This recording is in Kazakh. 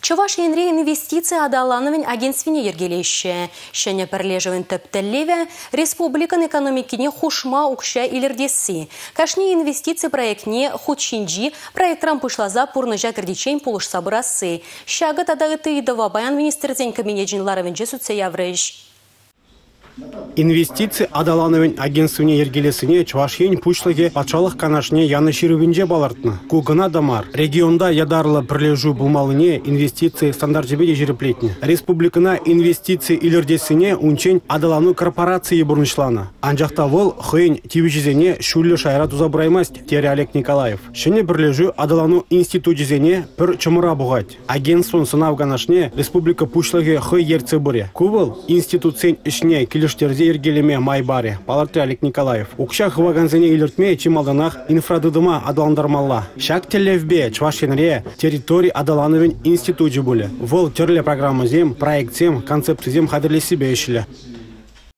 Чувашьенре инвестиция адалановын агентствине ергелеще. Шене перлежевын төптеллеве республикан экономикине хушма укша илердеси. Кашни инвестиции проектне худшинджи проектрам пышлаза пурныжа кірдечен полуш сабырасы. Шагы тадағыты идова баян министрден кабинетжин ларавенже сүтсе яврыш. Инвестиции адалановын агентствине ергелесіне Чувашьен пушлыге патшалық канашне яны ширубинже балартны. Кугына дамар. Регионда ядарлы пірлежу булмалыне инвестиции стандарт-жебеде жереплетні. Республикана инвестиции илердесіне унчен адалану корпорации бурнышлана. Анжақта вол хыйн тивижізене шуллы шайра тузабыраймаст, тері Олег Николаев. Шене пірлежу адалану институтжізене пір чымыра бұғать. Агентствон сынав канашне республика пушлыге хый ерце бұре. Кубыл институцен ішне келештерзе ергелеме майбаре, паларты Олег Николаев. Укша хываганзене илертме чималданах инфрадыдыма адаландармалла. Шак телевбе Чувашьенре территории адалановын институты были. Вол терле программа зем, проект зем, концепция зем хадырли себе ешілі.